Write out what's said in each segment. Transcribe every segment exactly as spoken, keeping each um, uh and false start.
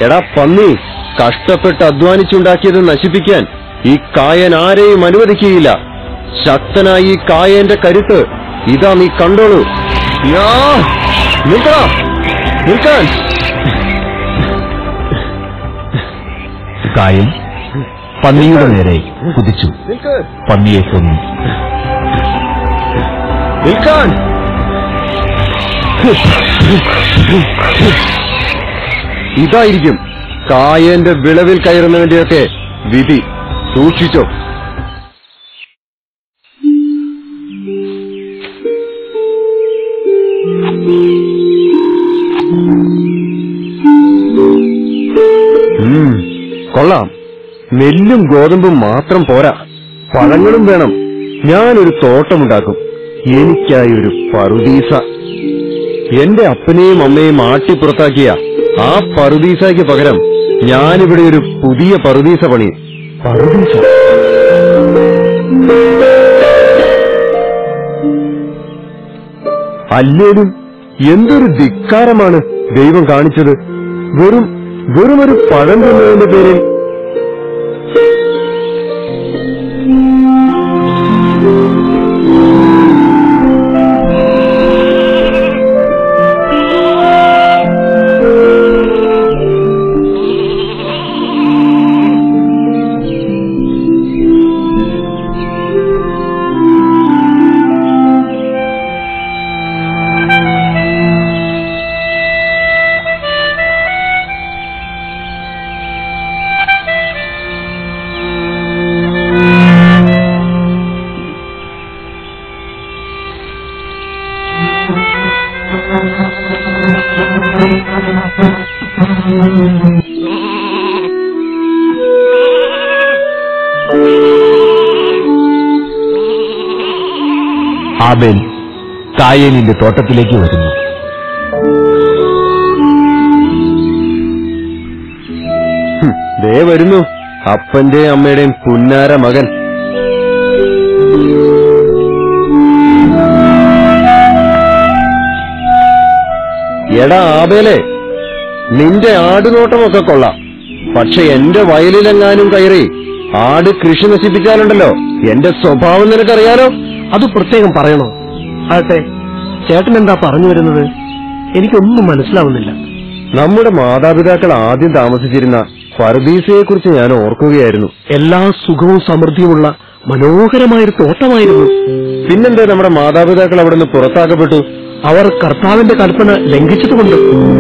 എടാ പന്നി, കഷ്ടപ്പെട്ട് അധ്വാനിച്ചുണ്ടാക്കിയത് നശിപ്പിക്കാൻ ഈ കായൻ ആരെയും അനുവദിക്കുകയില്ല. ശക്തനായി ഈ കായന്റെ കരുത്ത് ഇതാ, നീ കണ്ടോളൂ. നിൽക്കടാ, നിൽക്കാൻ. കായൻ പന്നിയുടെ നേരെ കുതിച്ചു പന്നിയെ കൊന്നു. നിൽക്കാൻ. ഇതായിരിക്കും കായന്റെ വിളവിൽ കയറുന്നതിന്റെയൊക്കെ വിധി. സൂക്ഷിച്ചോ. കൊള്ളാം. നെല്ലും ഗോതമ്പും മാത്രം പോരാ, പഴങ്ങളും വേണം. ഞാനൊരു തോട്ടമുണ്ടാക്കും, എനിക്കായി ഒരു പറുദീസ. എന്റെ അപ്പനെയും അമ്മയും ആട്ടിപ്പുറത്താക്കിയ ആ പറുദീസയ്ക്ക് പകരം ഞാനിവിടെ ഒരു പുതിയ പറുദീസ പണി. പറുദീസ അല്ലേലും എന്തൊരു ധിക്കാരമാണ് ദൈവം കാണിച്ചത്. വെറും വെറുമൊരു പഴം തിന്നതിന്റെ പേരിൽ ആബേൽ കായേനിന്റെ തോട്ടത്തിലേക്ക് വരുന്നു. ദേ വരുന്നു അപ്പന്റെയും അമ്മയുടെയും പുന്നാര മകൻ. എടാ ആബേലേ, നിന്റെ ആടുനോട്ടമൊക്കെ കൊള്ളാം. പക്ഷെ എന്റെ വയലിലെങ്ങാനും കയറി ആട് കൃഷി നശിപ്പിച്ചാലുണ്ടല്ലോ, എന്റെ സ്വഭാവം നിനക്കറിയാലോ. അത് പ്രത്യേകം പറയണോ? ആട്ടെ, ചേട്ടൻ എന്താ പറഞ്ഞു വരുന്നത്? എനിക്കൊന്നും മനസ്സിലാവുന്നില്ല. നമ്മുടെ മാതാപിതാക്കൾ ആദ്യം താമസിച്ചിരുന്ന പറുദീസയെക്കുറിച്ച് ഞാൻ ഓർക്കുകയായിരുന്നു. എല്ലാ സുഖവും സമൃദ്ധിയുമുള്ള മനോഹരമായൊരു തോട്ടമായിരുന്നു. പിന്നെന്താ നമ്മുടെ മാതാപിതാക്കൾ അവിടെ നിന്ന് പുറത്താക്കപ്പെട്ടു? അവർ കർത്താവിന്റെ കൽപ്പന ലംഘിച്ചതുകൊണ്ട്.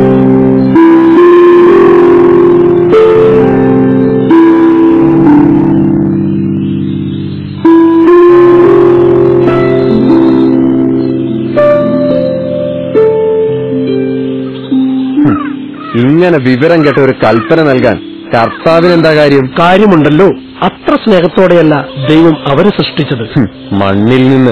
ഇങ്ങനെ വിവരം കേട്ട ഒരു കൽപ്പന നൽകാൻ കർത്താവിനെന്താ കാര്യം? കാര്യമുണ്ടല്ലോ. അത്ര സ്നേഹത്തോടെയല്ല ദൈവം അവരെ സൃഷ്ടിച്ചത്. മണ്ണിൽ നിന്ന്.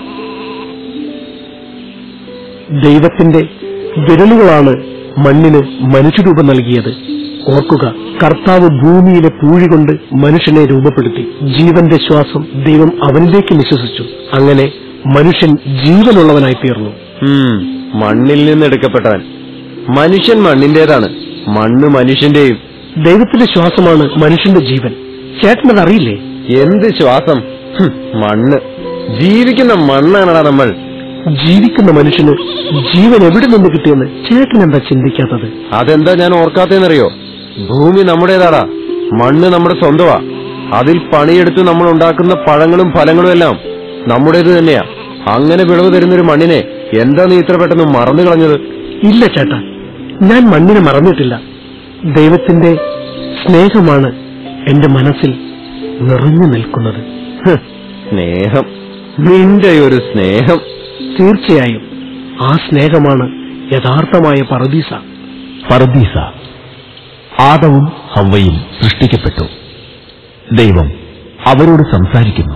ദൈവത്തിന്റെ വിരലുകളാണ് മണ്ണിന് മനുഷ്യരൂപം നൽകിയത്. ഓർക്കുക, കർത്താവ് ഭൂമിയിലെ പൂഴി കൊണ്ട് മനുഷ്യനെ രൂപപ്പെടുത്തി. ജീവന്റെ ശ്വാസം ദൈവം അവനിലേക്ക് നിശ്വസിച്ചു. അങ്ങനെ മനുഷ്യൻ ജീവനുള്ളവനായി തീർന്നു. മണ്ണിൽ നിന്ന് എടുക്കപ്പെട്ടവൻ. മനുഷ്യൻ മണ്ണിന്റേതാണ്, മണ്ണ് മനുഷ്യന്റെയും. ദൈവത്തിന്റെ ശ്വാസമാണ് മനുഷ്യന്റെ ജീവൻ. ചേട്ടനത് അറിയില്ലേ? എന്ത് ശ്വാസം? മണ്ണ്. ജീവിക്കുന്ന മണ്ണാണടാ നമ്മൾ. ജീവിക്കുന്ന മനുഷ്യന് ജീവൻ എവിടെ നിന്ന് കിട്ടിയെന്ന് ചേട്ടൻ എന്താ ചിന്തിക്കാത്തത്? അതെന്താ ഞാൻ ഓർക്കാത്തേന്നറിയോ? ഭൂമി നമ്മുടേതാടാ, മണ്ണ് നമ്മുടെ സ്വന്തമാ. അതിൽ പണിയെടുത്ത് നമ്മൾ ഉണ്ടാക്കുന്ന പഴങ്ങളും ഫലങ്ങളും എല്ലാം നമ്മുടേത് തന്നെയാ. അങ്ങനെ വിളവ് തരുന്നൊരു മണ്ണിനെ എന്താ നീ ഇത്ര പെട്ടെന്ന് മറന്നു കളഞ്ഞത്? ഇല്ല ചേട്ടാ, ഞാൻ മണ്ണിനെ മറന്നിട്ടില്ല. ദൈവത്തിന്റെ സ്നേഹമാണ് എന്റെ മനസ്സിൽ നിറഞ്ഞു നിൽക്കുന്നത്. സ്നേഹം, നിന്റെ ഒരു സ്നേഹം. തീർച്ചയായും ആ സ്നേഹമാണ് യഥാർത്ഥമായ പറുദീസ. പറുദീസ. ആദവും ഹവ്വയും സൃഷ്ടിക്കപ്പെട്ടു. ദൈവം അവരോട് സംസാരിക്കുന്നു.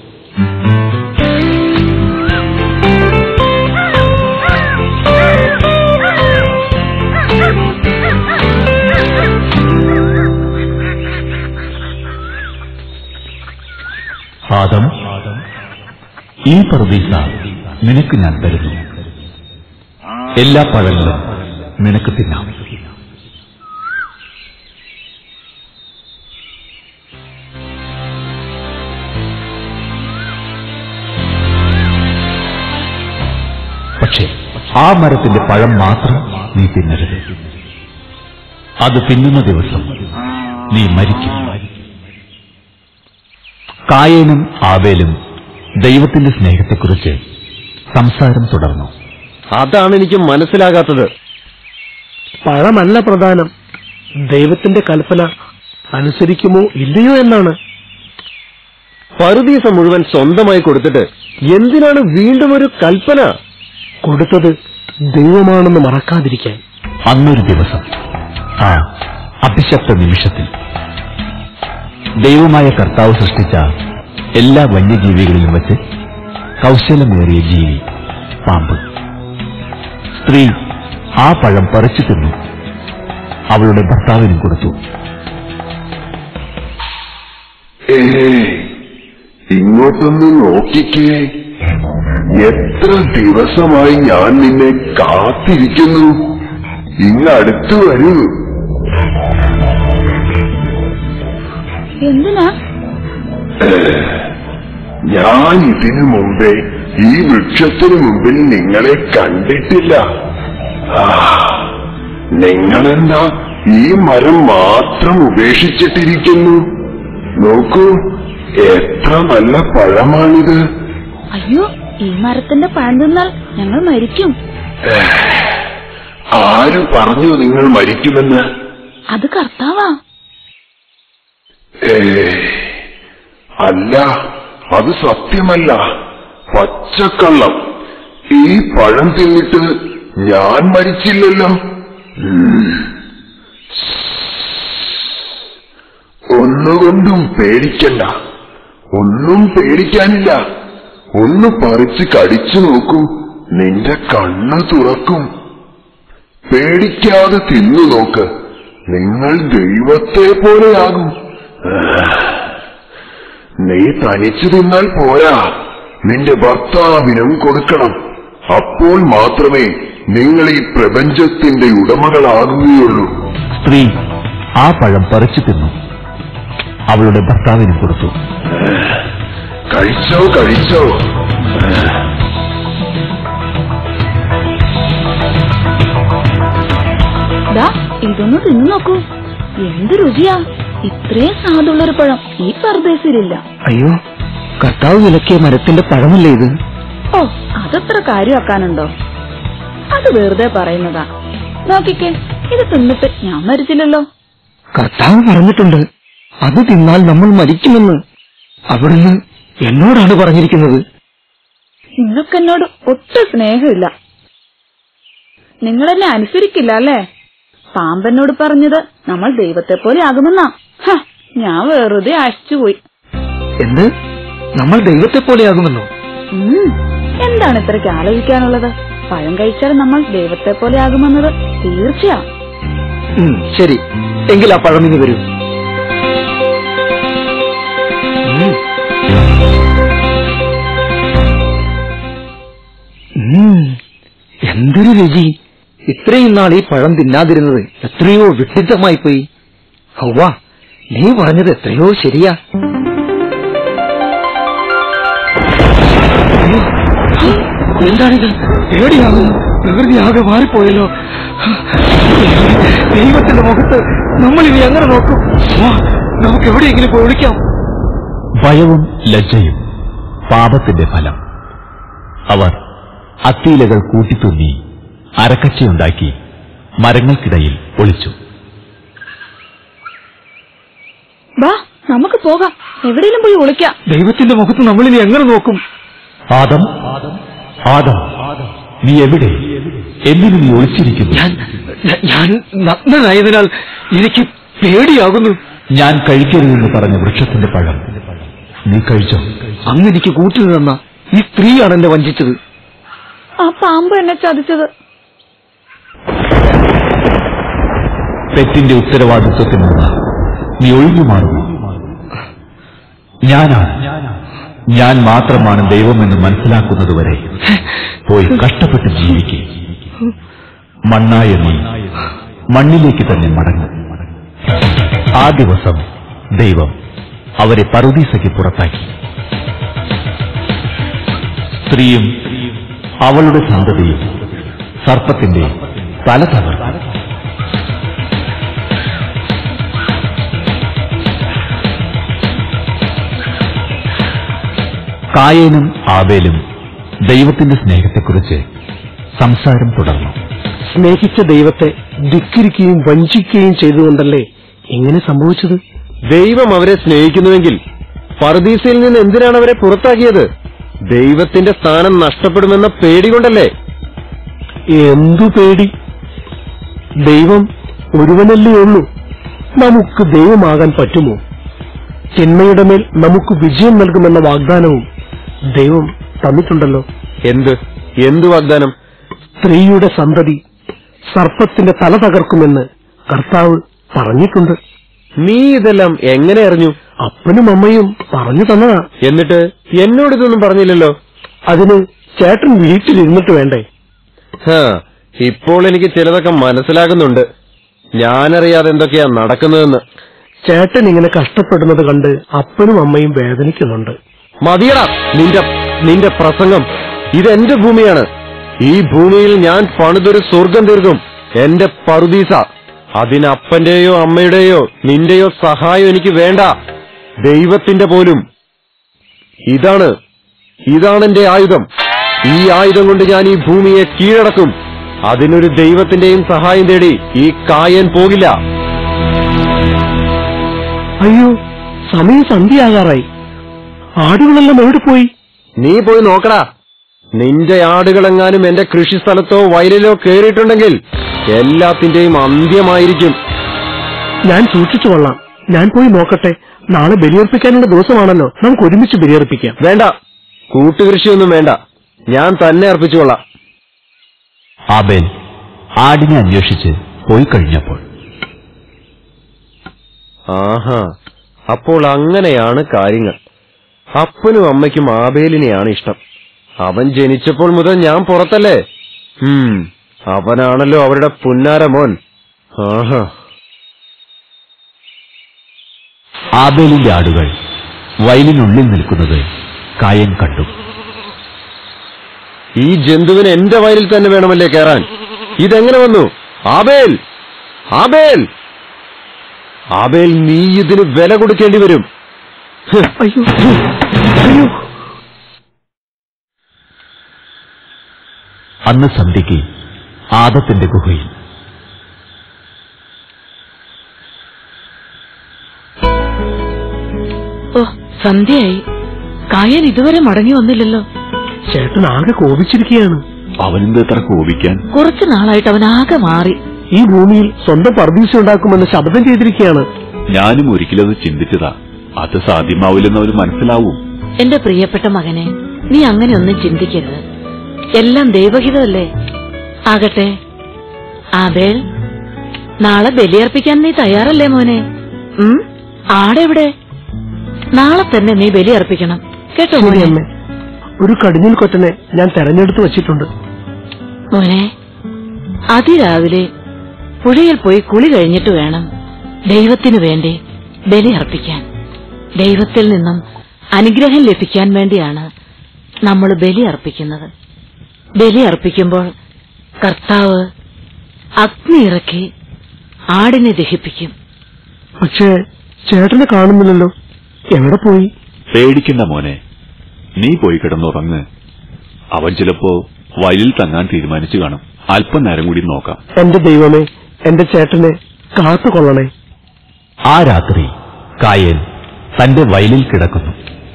ആദം, ഈ പറുദീസ നിനക്ക് ഞാൻ തരുന്നു. എല്ലാ പഴങ്ങളും നിനക്ക് തിന്നാം. ആ മരത്തിന്റെ പഴം മാത്രം നീ തിന്നരുത്. അത് തിന്നുന്ന ദിവസം നീ മരിക്കും. കായേനും ആബേലും ദൈവത്തിന്റെ സ്നേഹത്തെക്കുറിച്ച് സംസാരം തുടർന്നു. അതാണ് എനിക്ക് മനസ്സിലാകാത്തത്. പഴമല്ല പ്രധാനം, ദൈവത്തിന്റെ കൽപ്പന അനുസരിക്കുമോ ഇല്ലയോ എന്നാണ്. പറുദീസ മുഴുവൻ സ്വന്തമായി കൊടുത്തിട്ട് എന്തിനാണ് വീണ്ടും ഒരു കൽപ്പന? കൊടുത്തത് ദൈവമാണെന്ന് മറക്കാതിരിക്കാൻ. അന്നൊരു ദിവസം ആ അഭിശപ്ത നിമിഷത്തിൽ ദൈവമായ കർത്താവ് സൃഷ്ടിച്ച എല്ലാ വന്യജീവികളിലും വെച്ച് കൗശലമേറിയ ജീവി പാമ്പ്. സ്ത്രീ ആ പഴം പറിച്ചു തിന്നു, അവളുടെ ഭർത്താവിനും കൊടുത്തു. ഇങ്ങോട്ടൊന്ന് നോക്കിക്കേ, എത്ര ദിവസമായി ഞാൻ നിന്നെ കാത്തിരിക്കുന്നു. ഇങ്ങടുത്തു വരൂ. എന്തിനാ? ഞാൻ ഇതിനു മുമ്പേ ഈ വൃക്ഷത്തിനു മുമ്പിൽ നിങ്ങളെ കണ്ടിട്ടില്ല. ആ, നിങ്ങളെന്താ ഈ മരം മാത്രം ഉപേക്ഷിച്ചിട്ടിരിക്കുന്നു? നോക്കൂ, എത്ര നല്ല പഴമാണിത്. അയ്യോ, ഈ മരത്തിന്റെ പഴം തിന്നാൽ ഞങ്ങൾ മരിക്കും. ആര് പറഞ്ഞു നിങ്ങൾ മരിക്കുമെന്ന്? അത് കർത്താവാ. ഏ, അല്ല, അത് സത്യമല്ല, പച്ചക്കള്ളം. ഈ പഴം തിന്നിട്ട് ഞാൻ മരിച്ചില്ലല്ലോ. ഒന്നുകൊണ്ടും പേടിക്കണ്ട, ഒന്നും പേടിക്കാനില്ല. ഒന്ന് പറിച്ച് കടിച്ചു നോക്കൂ, നിന്റെ കണ്ണ് തുറക്കും. പേടിക്കാതെ തിന്നു നോക്ക്, നിങ്ങൾ ദൈവത്തെ പോലെയാകും. നീ തനിച്ചു തിന്നാൽ പോരാ, നിന്റെ ഭർത്താവിനും കൊടുക്കണം. അപ്പോൾ മാത്രമേ നിങ്ങൾ ഈ പ്രപഞ്ചത്തിന്റെ ഉടമകളാകുകയുള്ളൂ. സ്ത്രീ ആ പഴം പറിച്ചു തിന്നു, അവളുടെ ഭർത്താവിനും കൊടുത്തു. കഴിച്ചോ കഴിച്ചോ. ഇതൊന്ന് തിന്നു നോക്കൂ, എന്ത് രുചിയാ. ഇത്രയും സ്വാദുള്ളൊരു പഴം ഈ പർദേശിലില്ല. അയ്യോ, കർത്താവ് വിലക്കിയ മരത്തിന്റെ പഴമല്ലേ ഇത്? ഓ, അതത്ര കാര്യമാക്കാനുണ്ടോ? അത് വെറുതെ പറയുന്നതാ. നോക്കിക്കേ, ഇത് തിന്നിട്ട് ഞാൻ മരിച്ചില്ലല്ലോ. കർത്താവ് പറഞ്ഞിട്ടുണ്ട്, അത് തിന്നാൽ നമ്മൾ മരിക്കുമെന്ന്. അവിടുന്ന് എന്നോടാണ് പറഞ്ഞിരിക്കുന്നത്. നിങ്ങൾക്കെന്നോട് ഒട്ടും സ്നേഹമില്ല. നിങ്ങളെന്നെ അനുസരിക്കില്ല അല്ലേ? പാമ്പനോട് പറഞ്ഞത് നമ്മൾ ദൈവത്തെ പോലെ ആകുമെന്നാ. ഞാൻ വെറുതെ ആശിച്ചുപോയി. എന്ത്? നമ്മൾ ദൈവത്തെ പോലെയാകുമെന്നോ? എന്താണ് ഇത്രയ്ക്ക് ആലോചിക്കാനുള്ളത്? പഴം കഴിച്ചാൽ നമ്മൾ ദൈവത്തെ പോലെ ആകുമെന്നത് തീർച്ചയാ. ശരി, എങ്കിൽ ആ പഴം ഇനി വരൂ. എന്തൊരു രുചി! ഇത്രയും നാൾ ഈ പഴം തിന്നാതിരുന്നത് എത്രയോ വിഡിത്തമായി പോയി. ഹൗവ, നീ പറഞ്ഞത് എത്രയോ ശരിയാ. എന്താണിത്? പേടിയാകുന്നു, പ്രകൃതി ആകെ മാറിപ്പോയല്ലോ. ദൈവത്തിന്റെ മുഖത്ത് നമ്മൾ ഇനി എങ്ങനെ നോക്കും? നമുക്ക് എവിടെയെങ്കിലും പോയി വിളിക്കാം. ഭയവും ലജ്ജയും പാപത്തിന്റെ ഫലം. അവർ അത്തിയിലകൾ കൂട്ടിത്തുന്നി അരക്കച്ചയുണ്ടാക്കി മരങ്ങൾക്കിടയിൽ ഒളിച്ചു. വാ, നമുക്ക് പോകാം, എവിടെയെങ്കിലും പോയി ഒളിക്കാം. ദൈവത്തിന്റെ മുഖത്ത് നമ്മളിനി എങ്ങനെ നോക്കും? ആദം, ആദം, നീ എവിടെ? എന്തിനു നീ ഒളിച്ചിരിക്കുന്നു? ഞാൻ നഗ്നനായതിനാൽ എനിക്ക് പേടിയാകുന്നു. ഞാൻ കഴിക്കരുതെന്ന് പറഞ്ഞ വൃക്ഷത്തിന്റെ പഴം നീ കഴിച്ചോ? അന്ന് എനിക്ക് കൂട്ടിൽ നിന്ന ഈ സ്ത്രീയാണ് എന്നെ വഞ്ചിച്ചത്. ആ പാമ്പ് എന്നെ ചതിച്ചത്. തെറ്റിന്റെ ഉത്തരവാദിത്വത്തിൽ നിന്ന് നീ ഒഴിഞ്ഞു മാറുന്നു. ഞാനാണ്, ഞാൻ മാത്രമാണ് ദൈവമെന്ന് മനസ്സിലാക്കുന്നതുവരെ പോയി കഷ്ടപ്പെട്ട് ജീവിക്കുക. മണ്ണായ നീ മണ്ണിലേക്ക് തന്നെ മടങ്ങും. ആ ദിവസം ദൈവം അവരെ പറുദീസയ്ക്ക് പുറത്താക്കി. സ്ത്രീയും അവളുടെ സന്തതിയും സർപ്പത്തിന്റെ തല തകർന്നു. കായേനും ആബേലും ദൈവത്തിന്റെ സ്നേഹത്തെക്കുറിച്ച് സംസാരം തുടർന്നു. സ്നേഹിച്ച ദൈവത്തെ ധിക്കരിക്കുകയും വഞ്ചിക്കുകയും ചെയ്തുകൊണ്ടല്ലേ ഇങ്ങനെ സംഭവിച്ചത്? ദൈവം അവരെ സ്നേഹിക്കുന്നുവെങ്കിൽ പറുദീസയിൽ നിന്ന് എന്തിനാണ് അവരെ പുറത്താക്കിയത്? ദൈവത്തിന്റെ സ്ഥാനം നഷ്ടപ്പെടുമെന്ന പേടി കൊണ്ടല്ലേ? എന്തു പേടി? ദൈവം ഒരുവനല്ലേ ഉള്ളൂ. നമുക്ക് ദൈവമാകാൻ പറ്റുമോ? തിന്മയുടെ മേൽ നമുക്ക് വിജയം നൽകുമെന്ന വാഗ്ദാനവും ദൈവം തന്നിട്ടുണ്ടല്ലോ. എന്ത് എന്തു വാഗ്ദാനം? സ്ത്രീയുടെ സന്തതി സർപ്പത്തിന്റെ തല തകർക്കുമെന്ന് കർത്താവ് പറഞ്ഞിട്ടുണ്ട്. നീ ഇതെല്ലാം എങ്ങനെ അറിഞ്ഞു? അപ്പനും അമ്മയും പറഞ്ഞു തന്നതാ. എന്നിട്ട് എന്നോട് ഇതൊന്നും പറഞ്ഞില്ലല്ലോ. അതിന് ചേട്ടൻ വീട്ടിലിരുന്നിട്ട് വേണ്ടേ? ഹാ, ഇപ്പോൾ എനിക്ക് ചിലതൊക്കെ മനസ്സിലാകുന്നുണ്ട്. ഞാനറിയാതെ എന്തൊക്കെയാ നടക്കുന്നതെന്ന്. ചേട്ടൻ ഇങ്ങനെ കഷ്ടപ്പെടുന്നത് കണ്ട് അപ്പനും അമ്മയും വേദനിക്കുന്നുണ്ട്. മതിയടാ നിന്റെ നിന്റെ പ്രസംഗം. ഇതെന്റെ ഭൂമിയാണ്. ഈ ഭൂമിയിൽ ഞാൻ പണിതൊരു സ്വർഗം തീർക്കും, എന്റെ പറുദീസ. അതിനപ്പന്റെയോ അമ്മയുടെയോ നിന്റെയോ സഹായം എനിക്ക് വേണ്ട, ദൈവത്തിന്റെ പോലും. ഇതാണ് ഇതാണ് എന്റെ ആയുധം. ഈ ആയുധം കൊണ്ട് ഞാൻ ഈ ഭൂമിയെ കീഴടക്കും. അതിനൊരു ദൈവത്തിന്റെയും സഹായം തേടി ഈ കായൻ പോകില്ല. അയ്യോ, സമയം സന്ധ്യയാകാറായി. ആടുകളെല്ലാം എവിടെ പോയി? നീ പോയി നോക്കടാ. നിന്റെ ആടുകളെങ്ങാനും എന്റെ കൃഷിസ്ഥലത്തോ വയലിലോ കേറിയിട്ടുണ്ടെങ്കിൽ എല്ലാത്തിന്റെയും അന്ത്യമായിരിക്കും. ഞാൻ സൂക്ഷിച്ചു കൊള്ളാം. ഞാൻ പോയി നോക്കട്ടെ. നാളെ ബലിയർപ്പിക്കാനുള്ള ദിവസമാണല്ലോ. നമുക്ക് ഒരുമിച്ച് ബലിയർപ്പിക്കാം. വേണ്ട, കൂട്ടുകൃഷിയൊന്നും വേണ്ട. ഞാൻ തന്നെ അർപ്പിച്ചുകൊള്ളാം. ആബേൽ ആടിനെ അന്വേഷിച്ച് പോയി കഴിഞ്ഞപ്പോൾ, ആഹാ, അപ്പോൾ അങ്ങനെയാണ് കാര്യങ്ങൾ. അപ്പനും അമ്മയ്ക്കും ആബേലിനെയാണ് ഇഷ്ടം. അവൻ ജനിച്ചപ്പോൾ മുതൽ ഞാൻ പുറത്തല്ലേ. ഉം അവനാണല്ലോ അവരുടെ പുന്നാര മോൻ. ആഹാ. ആബേലിന്റെ ആടുകൾ വയലിനുള്ളിൽ നിൽക്കുന്നത് കായൻ കണ്ടു. ഈ ജന്തുവിന് എന്റെ വയലിൽ തന്നെ വേണമല്ലേ കയറാൻ? ഇതെങ്ങനെ വന്നു? ആബേൽ, ആബേൽ, ആബേൽ, നീ ഇതിന് വില കൊടുക്കേണ്ടി വരും. അയ്യോ, അയ്യോ. അന്ന് സന്ധ്യയ്ക്ക് ആദത്തിന്റെ ഗുഹയിൽ ഓ, സന്ധ്യയായി. കായൻ ഇതുവരെ മടങ്ങി വന്നില്ലല്ലോ. ചേട്ടൻ ആകെ കോപിച്ചിരിക്കുകയാണ്. അവനെന്ത് എത്ര കോപിക്കാൻ? കുറച്ചു നാളായിട്ട് അവൻ ആകെ മാറി. ഈ ഭൂമിയിൽ സ്വന്തം പർദീസ ഉണ്ടാക്കുമെന്ന് ശപഥം ചെയ്തിരിക്കുകയാണ്. ഞാനും ഒരിക്കലും അത് ചിന്തിച്ചതാ. അത് സാധ്യമാവില്ലെന്ന് അവന് മനസ്സിലാവും. എന്റെ പ്രിയപ്പെട്ട മകനെ, നീ അങ്ങനെയൊന്നും ചിന്തിക്കരുത്. എല്ലാം ദൈവഹിതമല്ലേ. ആകട്ടെ, ആബേൽ, നാളെ ബലിയർപ്പിക്കാൻ നീ തയ്യാറല്ലേ മോനെ? ഉം ആടെവിടെ? നാളെ തന്നെ നീ ബലിയർപ്പിക്കണം കേട്ടോ മോനെ? ഒരു കടിഞ്ഞൂൽ കൊറ്റനെ ഞാൻ തെരഞ്ഞെടുത്ത് വച്ചിട്ടുണ്ട്. മോനെ, അതിരാവിലെ പുഴയിൽ പോയി കുളി കഴിഞ്ഞിട്ട് വേണം ദൈവത്തിനു വേണ്ടി ബലിയർപ്പിക്കാൻ. ദൈവത്തിൽ നിന്നും അനുഗ്രഹം ലഭിക്കാൻ വേണ്ടിയാണ് നമ്മൾ ബലിയർപ്പിക്കുന്നത്. ബലിയർപ്പിക്കുമ്പോൾ കർത്താവ് അഗ്നി ഇറക്കി ആടിനെ ദഹിപ്പിക്കും. പക്ഷേ ചേട്ടനെ കാണുന്നില്ലല്ലോ. എവിടെ പോയി? പേടിക്കണ്ട മോനെ, നീ പോയി കിടന്നുറങ്ങ്. അവൻ ചിലപ്പോ വയലിൽ തങ്ങാൻ തീരുമാനിച്ചു കാണും. അല്പനേരം കൂടി നോക്കാം. എന്റെ ദൈവമേ, എന്റെ ചേട്ടനെ കാത്തുകൊള്ളണേ. ആ രാത്രി കായൻ തന്റെ വയലിൽ കിടക്കുന്നു.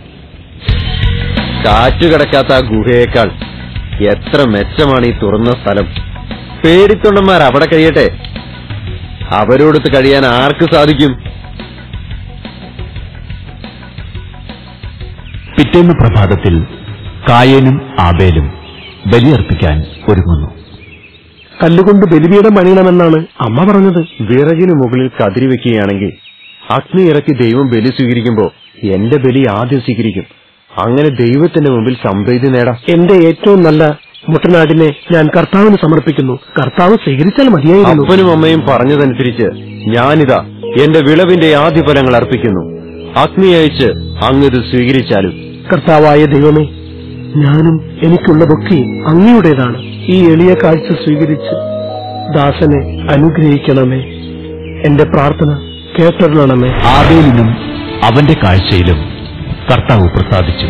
കാറ്റു കിടക്കാത്ത ആ ഗുഹയേക്കാൾ എത്ര മെച്ചമാണ് ഈ തുറന്ന സ്ഥലം. പേടിത്തൊണ്ടന്മാർ അവിടെ കഴിയട്ടെ. അവരോടൊത്ത് കഴിയാൻ ആർക്ക് സാധിക്കും? പിറ്റേന്ന് പ്രഭാതത്തിൽ കായനും ആബേലും ബലിയർപ്പിക്കാൻ ഒരുങ്ങുന്നു. കല്ലുകൊണ്ട് ബലിപീഠം പണിയണമെന്നാണ് അമ്മ പറഞ്ഞത്. വിറകിന് മുകളിൽ കതിരി വെക്കുകയാണെങ്കിൽ അഗ്നി ഇറക്കി ദൈവം ബലി സ്വീകരിക്കുമ്പോ എന്റെ ബലി ആദ്യം സ്വീകരിക്കും. അങ്ങനെ ദൈവത്തിന്റെ മുമ്പിൽ സംപ്രീതി നേടാം. എന്റെ ഏറ്റവും നല്ല മുട്ടനാടിനെ ഞാൻ കർത്താവിന് സമർപ്പിക്കുന്നു. കർത്താവ് സ്വീകരിച്ചാൽ മതിയായിരുന്നു. അപ്പനും അമ്മയും പറഞ്ഞതനുസരിച്ച് ഞാനിതാ എന്റെ വിളവിന്റെ ആദ്യ ഫലങ്ങൾ അർപ്പിക്കുന്നു. അഗ്നി അയച്ച് അങ്ങത് സ്വീകരിച്ചാലും. കർത്താവായ ദൈവമേ, ഞാനും എനിക്കുള്ളതൊക്കെ അങ്ങയുടേതാണ്. ഈ എളിയ കാഴ്ച സ്വീകരിച്ച് ദാസനെ അനുഗ്രഹിക്കണമേ. എന്റെ പ്രാർത്ഥന കേട്ടരുളണമേ. ആബേലിനും അവന്റെ കാഴ്ചയിലും കർത്താവ് പ്രസാദിച്ചു.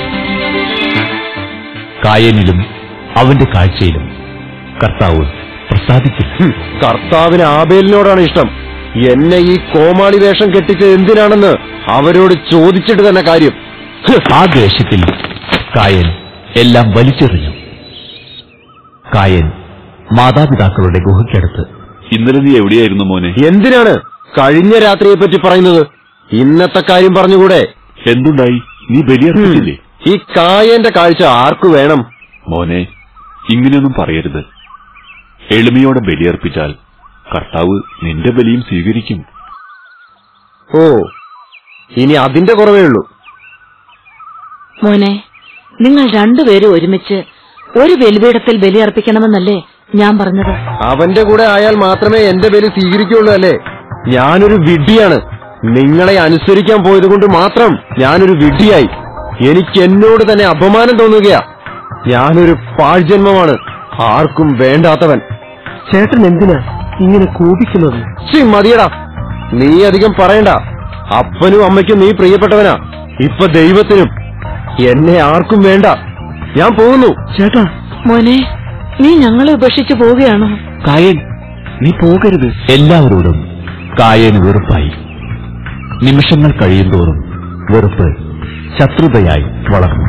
കായനിലും അവന്റെ കാഴ്ചയിലും കർത്താവ് പ്രസാദിച്ചില്ല. കർത്താവിന് ആബേലിനോടാണ് ഇഷ്ടം. എന്നെ ഈ കോമാളി വേഷം കെട്ടിച്ചത് എന്തിനാണെന്ന് അവരോട് ചോദിച്ചിട്ട് തന്നെ കാര്യം. ആ ദ്വേഷത്തിൽ കായൻ എല്ലാം വലിച്ചെറിഞ്ഞു. കായൻ മാതാപിതാക്കളുടെ ഗുഹയ്ക്കടുത്ത്. ഇന്നലെ നീ എവിടെയായിരുന്നു മോനെ? എന്തിനാണ് കഴിഞ്ഞ രാത്രിയെപ്പറ്റി പറയുന്നത്? ഇന്നത്തെ കാര്യം പറഞ്ഞുകൂടെ? എന്തുണ്ടായി? നീ ബലിയർപ്പിച്ചില്ലേ? ഈ കായന്റെ കാഴ്ച ആർക്കു വേണം? മോനെ, ഇങ്ങനെയൊന്നും പറയരുത്. എളിമയോടെ ബലിയർപ്പിച്ചാൽ കർത്താവ് നിന്റെ ബലിയും സ്വീകരിക്കും. ഓ, ഇനി അതിന്റെ കുറവേ ഉള്ളൂ. മോനെ, നിങ്ങൾ രണ്ടുപേരും ഒരുമിച്ച് ഒരു ബലിപീഠത്തിൽ ബലിയർപ്പിക്കണമെന്നല്ലേ ഞാൻ പറഞ്ഞത്? അവന്റെ കൂടെ ആയാൽ മാത്രമേ എന്റെ ബലി സ്വീകരിക്കുള്ളൂ അല്ലേ? ഞാനൊരു വിഡ്ഢിയാണ്. നിങ്ങളെ അനുസരിക്കാൻ പോയത് കൊണ്ട് മാത്രം ഞാനൊരു വിഡ്ഢിയായി. എനിക്ക് എന്നോട് തന്നെ അപമാനം തോന്നുകയാ. ഞാനൊരു പാഴ്ജന്മമാണ്, ആർക്കും വേണ്ടാത്തവൻ. ചേട്ടൻ എന്തിനാ ഇങ്ങനെ കോപിക്കുന്നത്? ശി, മതിയടാ, നീ അധികം പറയണ്ട. അപ്പനും അമ്മയ്ക്കും നീ പ്രിയപ്പെട്ടവനാ, ഇപ്പൊ ദൈവത്തിനും. എന്നെ ആർക്കും വേണ്ട. ഞാൻ പോകുന്നു. ചേട്ടാ. മോനെ, നീ ഞങ്ങളെ ഉപേക്ഷിച്ചു പോവുകയാണോ? കായൻ, നീ പോകരുത്. എല്ലാവരോടും കായന് വെറുപ്പായി. നിമിഷങ്ങൾ കഴിയുന്തോറും വെറുപ്പ് ശത്രുതയായി വളർന്നു.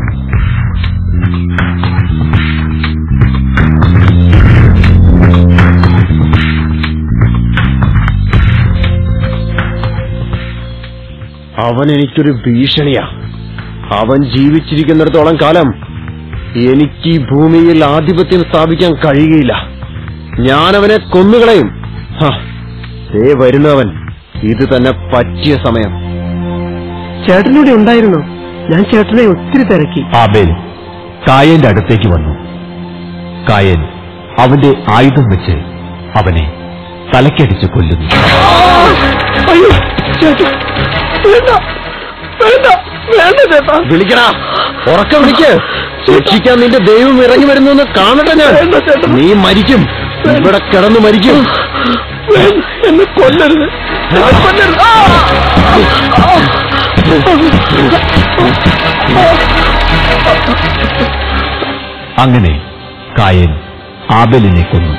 അവൻ എനിക്കൊരു ഭീഷണിയാ. അവൻ ജീവിച്ചിരിക്കുന്നിടത്തോളം കാലം എനിക്ക് ഈ ഭൂമിയിൽ ആധിപത്യം സ്ഥാപിക്കാൻ കഴിയുകയില്ല. ഞാനവനെ കൊന്നുകളയും. ദേ വരുന്നവൻ. ഇത് തന്നെ പറ്റിയ സമയം. ചേട്ടനൂടെ ഉണ്ടായിരുന്നോ? ഞാൻ ചേട്ടനെ ഒത്തിരി തിരക്കി. ആബേൽ കായന്റെ അടുത്തേക്ക് വന്നു. കായൻ അവന്റെ ആയുധം വെച്ച് അവനെ തലക്കടിച്ച് കൊല്ലുന്നു. അയ്യോ ചേട്ടാ, വേണ്ട വേണ്ട വേണ്ട ചേട്ടാ. വിളിക്കടാ, ഉറക്കം വിളിക്ക്. രക്ഷിക്കാൻ നിന്റെ ദൈവം ഇറങ്ങി വരുന്നു എന്ന് കാണട്ടെ ഞാൻ. നീ മരിക്കും, ഇവിടെ കിടന്നു മരിക്കും. എന്നെ കൊല്ലരുത്, കൊല്ലരുത്. അങ്ങനെ കായൻ ആബേലിനെ കൊന്നു.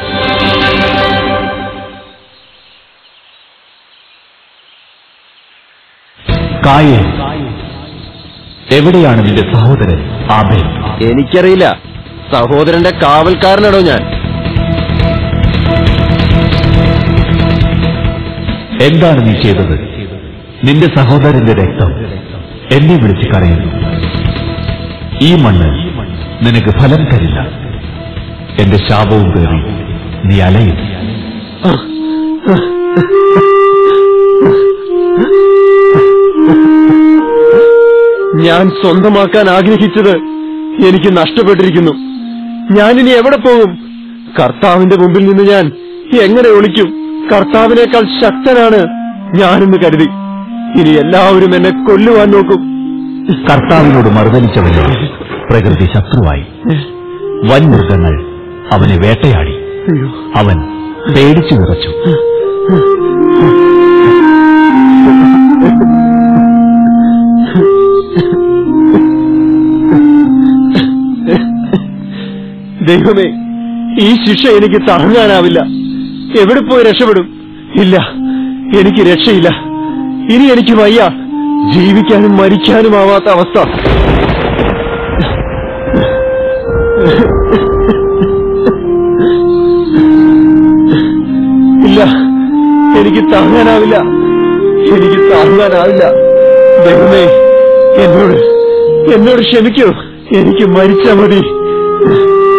കായൻ, എവിടെയാണ് നിന്റെ സഹോദരൻ ആബേൽ? എനിക്കറിയില്ല. സഹോദരന്റെ കാവൽക്കാരനാണോ ഞാൻ? എന്താണ് നീ ചെയ്തത്? നിന്റെ സഹോദരന്റെ രക്തം എന്നെ വിളിച്ച് കരയുന്നു. ഈ മണ്ണ് നിനക്ക് ഫലം തരില്ല. എന്റെ ശാപവും കയറി നീ അലയും. ഞാൻ സ്വന്തമാക്കാൻ ആഗ്രഹിച്ചത് എനിക്ക് നഷ്ടപ്പെട്ടിരിക്കുന്നു. ഞാനിനി എവിടെ പോകും? കർത്താവിന്റെ മുമ്പിൽ നിന്ന് ഞാൻ എങ്ങനെ ഒളിക്കും? കർത്താവിനേക്കാൾ ശക്തനാണ് ഞാനെന്ന് കരുതി ഇനി എല്ലാവരും എന്നെ കൊല്ലുവാൻ നോക്കും. കർത്താവിനോട് മറുതലിച്ചവന് പ്രകൃതി ശത്രുവായി. വൻമൃഗങ്ങൾ അവനെ വേട്ടയാടി. അവൻ പേടിച്ചു വിറച്ചു. ദൈവമേ, ഈ ശിക്ഷ എനിക്ക് താങ്ങാനാവില്ല. എവിടെ പോയി രക്ഷപ്പെടും? ഇല്ല, എനിക്ക് രക്ഷയില്ല. ഇനി എനിക്ക് വയ്യ. ജീവിക്കാനും മരിക്കാനുമാവാത്ത അവസ്ഥ. ഇല്ല, എനിക്ക് താങ്ങാനാവില്ല. എനിക്ക് താങ്ങാനാവില്ല. ദൈവമേ, എന്നോട് എന്നോട് ക്ഷമിക്കൂ. എനിക്ക് മരിച്ചാൽ മതി.